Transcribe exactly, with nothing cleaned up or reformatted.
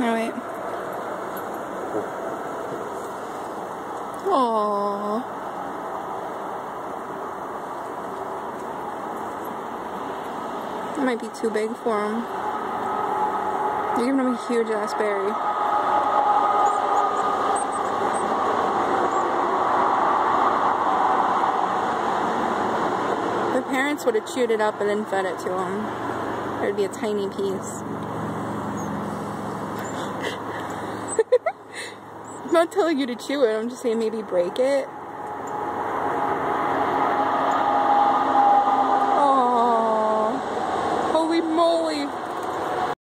Oh, wait. Aww. That might be too big for him. You're giving him a huge ass berry. The parents would have chewed it up and then fed it to him. There'd be a tiny piece. I'm not telling you to chew it, I'm just saying maybe break it. Aww. Holy moly.